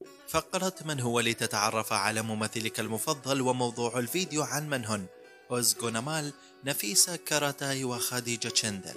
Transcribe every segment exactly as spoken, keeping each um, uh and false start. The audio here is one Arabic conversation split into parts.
فقرة من هو لتتعرف على ممثلك المفضل، وموضوع الفيديو عن من هن أوزغو نمال، نفيسة كاراتاي، وخديجة شندل.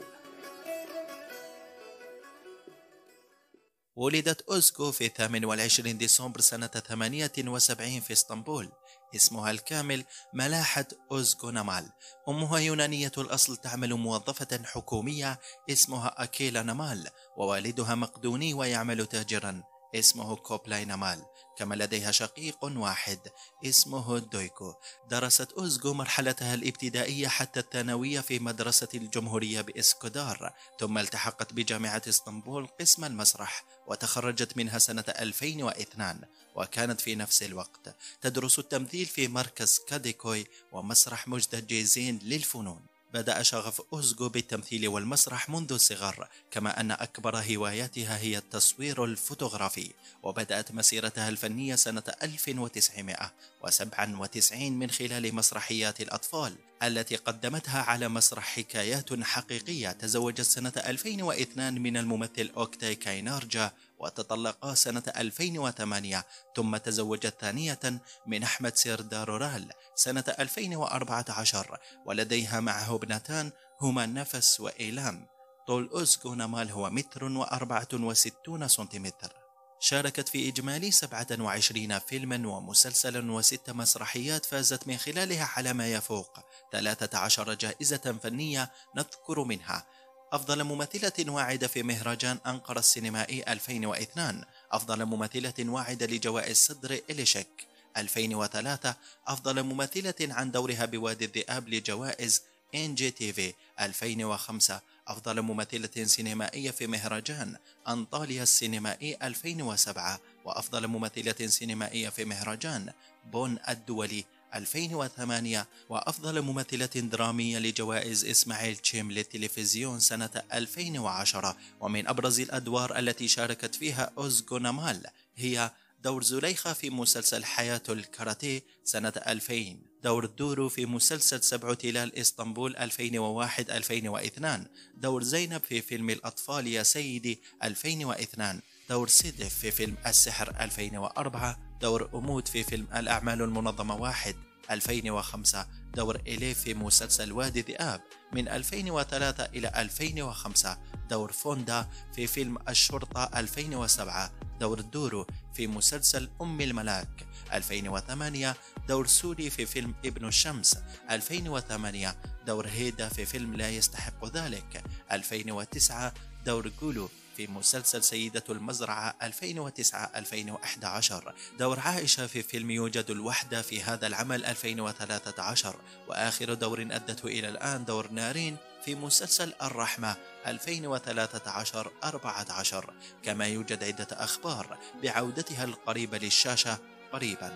ولدت أوزغو في ثامن والعشرين ديسمبر سنة ثمانية وسبعين في اسطنبول. اسمها الكامل ملاحة أوزغو نمال. أمها يونانية الأصل تعمل موظفة حكومية اسمها أكيلا نمال، ووالدها مقدوني ويعمل تاجرا اسمه كوبلاي نمال. كما لديها شقيق واحد اسمه دويكو. درست أوزغو مرحلتها الابتدائية حتى الثانوية في مدرسة الجمهورية بإسكودار، ثم التحقت بجامعة اسطنبول قسم المسرح، وتخرجت منها سنة ألفين واثنين، وكانت في نفس الوقت تدرس التمثيل في مركز كاديكوي ومسرح مجد جيزين للفنون. بدأ شغف أوزغو بالتمثيل والمسرح منذ الصغر، كما أن أكبر هواياتها هي التصوير الفوتوغرافي، وبدأت مسيرتها الفنية سنة ألف وتسعمائة وسبعة وتسعين من خلال مسرحيات الأطفال التي قدمتها على مسرح حكايات حقيقية. تزوجت سنة ألفين واثنين من الممثل أوكتاي كاينارجا، وتطلقا سنة ألفين وثمانية، ثم تزوجت ثانية من أحمد سيردارورال سنة ألفين وأربعة عشر، ولديها معه ابنتان هما نفس وإيلام. طول أوزغو نمال هو متر وأربعة وستون سنتيمتر. شاركت في إجمالي سبعة وعشرين فيلما ومسلسلا وست مسرحيات، فازت من خلالها على ما يفوق ثلاثة عشر جائزة فنية، نذكر منها أفضل ممثلة واعدة في مهرجان أنقرة السينمائي ألفين واثنين، أفضل ممثلة واعدة لجوائز صدر إليشك ألفين وثلاثة، أفضل ممثلة عن دورها بوادي الذئاب لجوائز إن جي تي في ألفين وخمسة، أفضل ممثلة سينمائية في مهرجان أنطاليا السينمائي ألفين وسبعة، وأفضل ممثلة سينمائية في مهرجان بون الدولي ألفين وثمانية، وأفضل ممثلة درامية لجوائز إسماعيل تشيم للتلفزيون سنة ألفين وعشرة. ومن أبرز الأدوار التي شاركت فيها أوزغو نمال هي دور زليخة في مسلسل حياة الكاراتيه سنة ألفين، دور دورو في مسلسل سبع تلال إسطنبول ألفين وواحد ألفين واثنين، دور زينب في فيلم الأطفال يا سيدي ألفين واثنين، دور سيدف في فيلم السحر ألفين وأربعة، دور أمود في فيلم الأعمال المنظمة واحد ألفين وخمسة، دور إليف في مسلسل وادي ذئاب من ألفين وثلاثة إلى ألفين وخمسة، دور فوندا في فيلم الشرطة ألفين وسبعة، دور دورو في مسلسل أم الملاك ألفين وثمانية، دور سوري في فيلم ابن الشمس ألفين وثمانية، دور هيدا في فيلم لا يستحق ذلك ألفين وتسعة، دور جولو في مسلسل سيدة المزرعة ألفين وتسعة ألفين وأحد عشر، دور عائشة في فيلم يوجد الوحدة في هذا العمل ألفين وثلاثة عشر، وآخر دور أدته إلى الآن دور نارين في مسلسل الرحمة ألفين وثلاثة عشر أربعة عشر. كما يوجد عدة أخبار بعودتها القريبة للشاشة قريبا.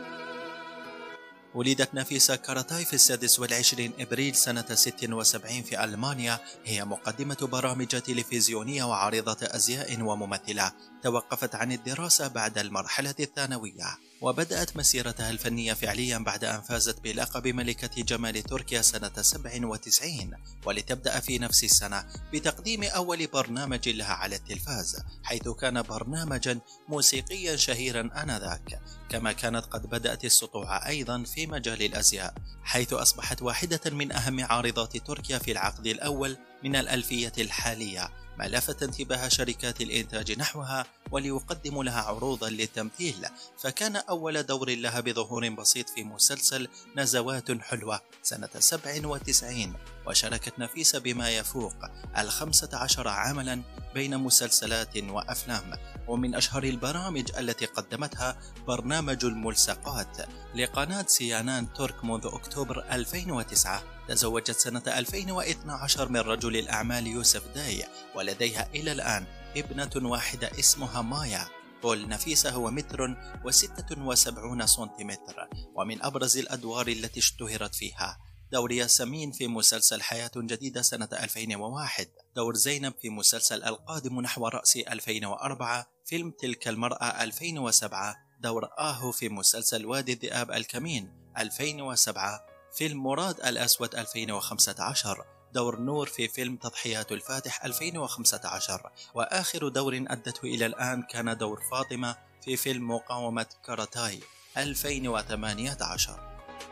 ولدت نفيسة كاراتاي في السادس والعشرين إبريل سنة ست وسبعين في ألمانيا. هي مقدمة برامج تلفزيونية وعارضة أزياء وممثلة. توقفت عن الدراسة بعد المرحلة الثانوية، وبدأت مسيرتها الفنية فعليا بعد أن فازت بلقب ملكة جمال تركيا سنة سبع وتسعين، ولتبدأ في نفس السنة بتقديم أول برنامج لها على التلفاز، حيث كان برنامجا موسيقيا شهيرا آنذاك. كما كانت قد بدأت السطوع أيضا في مجال الأزياء، حيث أصبحت واحدة من أهم عارضات تركيا في العقد الأول من الألفية الحالية، ما لفت انتباه شركات الإنتاج نحوها وليقدم لها عروضا للتمثيل. فكان أول دور لها بظهور بسيط في مسلسل نزوات حلوة سنة سبع وتسعين، وشاركت نفيسة بما يفوق الخمسة عشر عملا بين مسلسلات وأفلام. ومن أشهر البرامج التي قدمتها برنامج الملصقات لقناة سيانان ترك منذ أكتوبر ألفين وتسعة. تزوجت سنة ألفين واثني عشر من رجل الأعمال يوسف داي، ولديها إلى الآن ابنة واحدة اسمها مايا. طول نفيسة هو متر وستة وسبعون سنتيمتر. ومن أبرز الأدوار التي اشتهرت فيها دور ياسمين في مسلسل حياة جديدة سنة ألفين وواحد، دور زينب في مسلسل القادم نحو رأسي ألفين وأربعة، فيلم تلك المرأة ألفين وسبعة، دور آهو في مسلسل وادي الذئاب الكمين ألفين وسبعة، فيلم مراد الأسود ألفين وخمسة عشر، دور نور في فيلم تضحيات الفاتح ألفين وخمسة عشر، وآخر دور أدته إلى الآن كان دور فاطمة في فيلم مقاومة كاراتاي ألفين وثمانية عشر.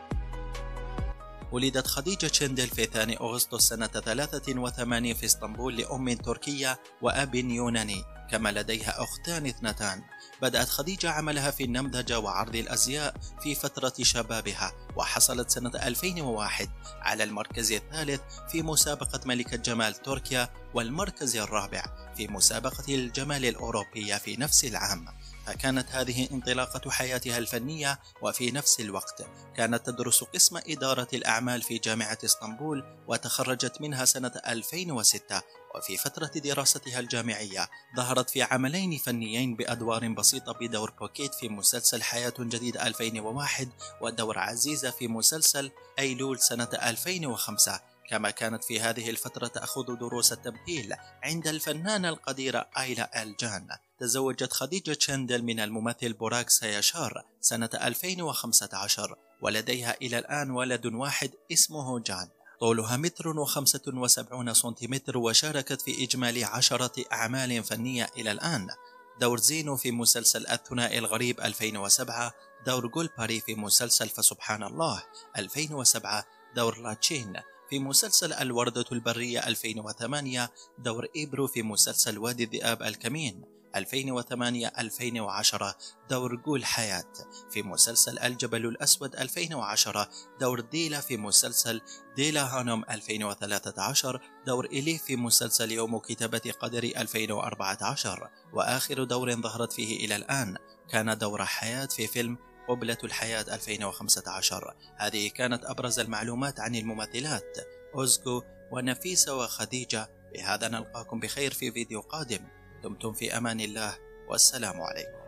ولدت خديجة شندل في الثاني أغسطس سنة ثلاثة وثمانين في اسطنبول لأم تركية وأب يوناني، كما لديها أختان اثنتان. بدأت خديجة عملها في النمذجة وعرض الأزياء في فترة شبابها، وحصلت سنة ألفين وواحد على المركز الثالث في مسابقة ملكة جمال تركيا، والمركز الرابع في مسابقة الجمال الأوروبية في نفس العام. فكانت هذه انطلاقة حياتها الفنية، وفي نفس الوقت كانت تدرس قسم إدارة الأعمال في جامعة اسطنبول، وتخرجت منها سنة ألفين وستة. وفي فترة دراستها الجامعية ظهرت في عملين فنيين بأدوار بسيطة، بدور بوكيت في مسلسل حياة جديدة ألفين وواحد، ودور عزيزة في مسلسل أيلول سنة ألفين وخمسة. كما كانت في هذه الفترة تأخذ دروس التمثيل عند الفنانة القديرة آيلا الجان. تزوجت خديجة شندل من الممثل بوراك سياشار سنة ألفين وخمسة عشر، ولديها إلى الآن ولد واحد اسمه جان. طولها متر وخمسة وسبعون سنتيمتر، وشاركت في إجمالي عشرة أعمال فنية إلى الآن: دور زينو في مسلسل الثنائي الغريب ألفين وسبعة، دور جولباري في مسلسل فسبحان الله ألفين وسبعة، دور لاتشين في مسلسل الوردة البرية ألفين وثمانية، دور إبرو في مسلسل وادي الذئاب الكمين ألفين وثمانية ألفين وعشرة، دور جول حياة في مسلسل الجبل الأسود ألفين وعشرة، دور ديلا في مسلسل ديلا هانوم ألفين وثلاثة عشر، دور إلي في مسلسل يوم كتابة قدري ألفين وأربعة عشر، وآخر دور ظهرت فيه إلى الآن كان دور حياة في فيلم قبلة الحياة ألفين وخمسة عشر. هذه كانت أبرز المعلومات عن الممثلات أوزغو ونفيسة وخديجة. بهذا نلقاكم بخير في فيديو قادم. دمتم في أمان الله، والسلام عليكم.